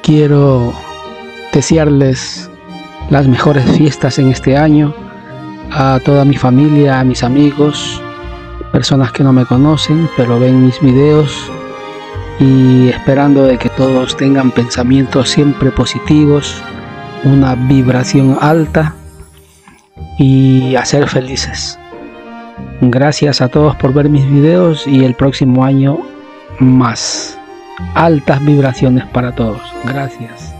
quiero desearles las mejores fiestas en este año a toda mi familia, a mis amigos, personas que no me conocen pero ven mis videos, y esperando de que todos tengan pensamientos siempre positivos, una vibración alta y a ser felices. Gracias a todos por ver mis videos, y el próximo año más altas vibraciones para todos. Gracias.